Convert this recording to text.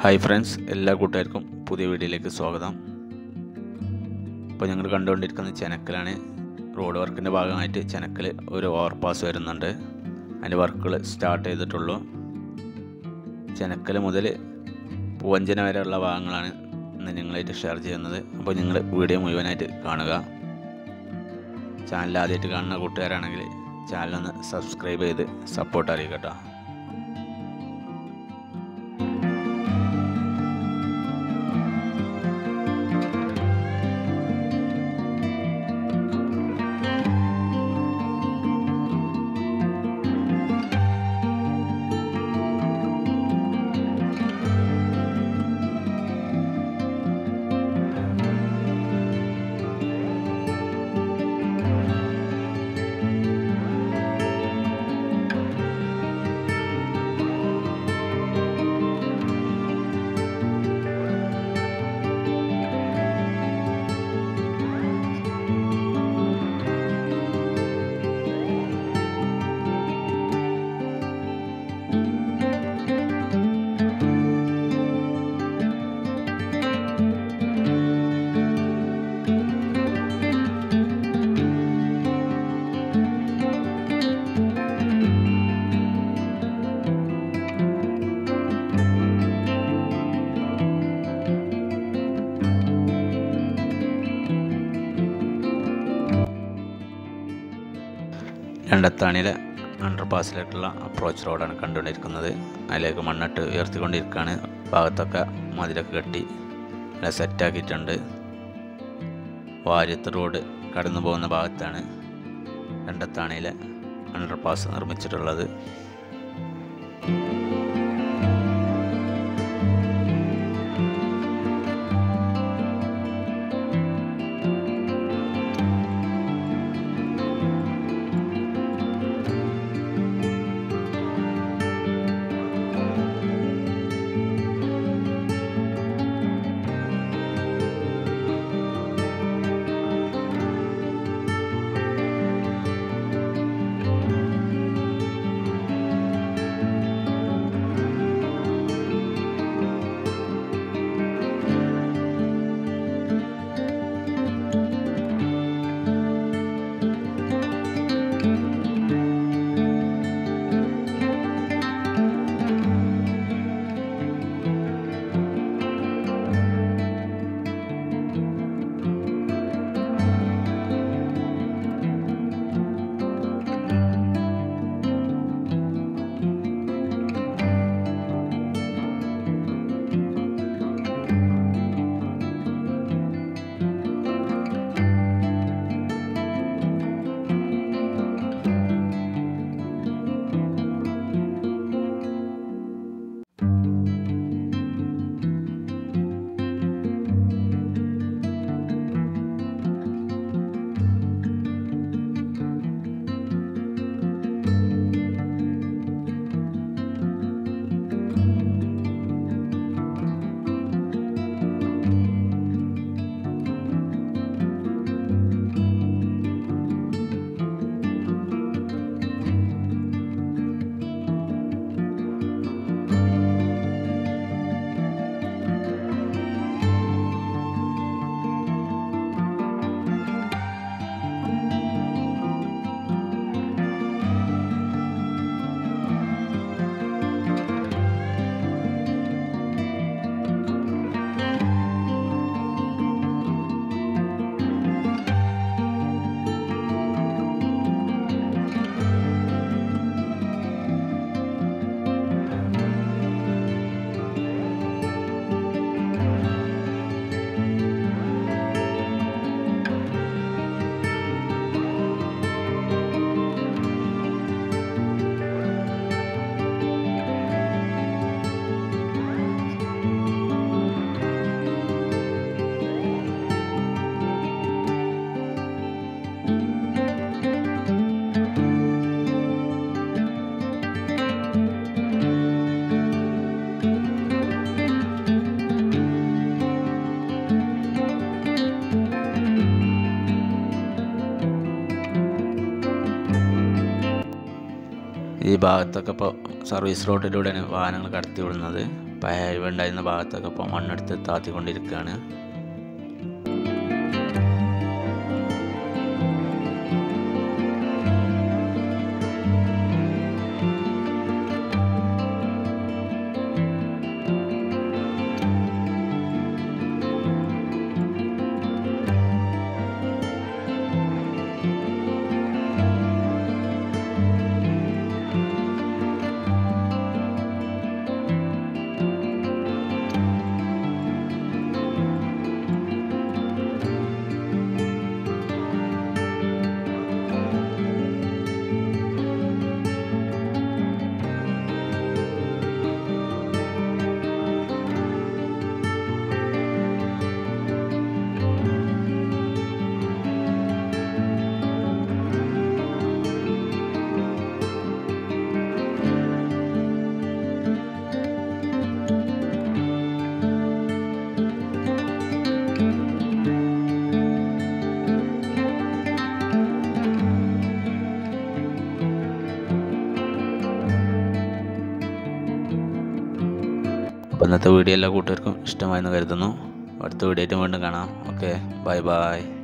Hi friends, എല്ലാ കൂട്ടുകാർക്കും പുതിയ വീഡിയോയിലേക്ക് സ്വാഗതം. ഇപ്പോൾ ഞങ്ങൾ കണ്ടുകൊണ്ടിരിക്കുന്ന ചെനക്കലാണ്. റോഡ് വർക്കിൻ്റെ ഭാഗമായിട്ട് ചെനക്കൽ ഒരു ഓവർപാസ് വരുന്നുണ്ട്. അതിൻ്റെ വർക്കുകൾ സ്റ്റാർട്ട് ചെയ്തിട്ടുള്ളൂ. ചെനക്കൽ മുതൽ പൂവഞ്ചന വരെയുള്ള ഭാഗങ്ങളാണ് ഇന്ന് നിങ്ങളായിട്ട് ഷെയർ ചെയ്യുന്നത്. അപ്പോൾ നിങ്ങൾ വീഡിയോ മുഴുവനായിട്ട് കാണുക. ചാനൽ ആദ്യമായിട്ട് കാണുന്ന കൂട്ടുകാരാണെങ്കിൽ ചാനലൊന്ന് സബ്സ്ക്രൈബ് ചെയ്ത് സപ്പോർട്ട് അറിയിക്കട്ടോ. രണ്ടത്താണിയിലെ അണ്ടർപാസിലേക്കുള്ള അപ്രോച്ച് റോഡാണ് കണ്ടുകൊണ്ടിരിക്കുന്നത്. അതിലേക്ക് മണ്ണിട്ട് ഉയർത്തിക്കൊണ്ടിരിക്കുകയാണ്. ഭാഗത്തൊക്കെ മതിലൊക്കെ കെട്ടി നല്ല സെറ്റാക്കിയിട്ടുണ്ട്. വാര്യത്ത് റോഡ് കടന്നു പോകുന്ന ഭാഗത്താണ് രണ്ടത്താണിയിലെ അണ്ടർപാസ് നിർമ്മിച്ചിട്ടുള്ളത്. ഈ ഭാഗത്തൊക്കെ ഇപ്പോൾ സർവീസ് റോഡിലൂടെയാണ് വാഹനങ്ങൾ കടത്തി വിടുന്നത്. പഴയ അഴിവ് ഉണ്ടായിരുന്ന ഭാഗത്തൊക്കെ ഇപ്പോൾ മണ്ണെടുത്ത് താത്തിക്കൊണ്ടിരിക്കുകയാണ്. അപ്പോൾ ഇന്നത്തെ വീഡിയോ എല്ലാ കൂട്ടുകാർക്കും ഇഷ്ടമായെന്ന് കരുതുന്നു. അടുത്ത വീഡിയോ ആയിട്ട് വീണ്ടും കാണാം. Okay, bye by.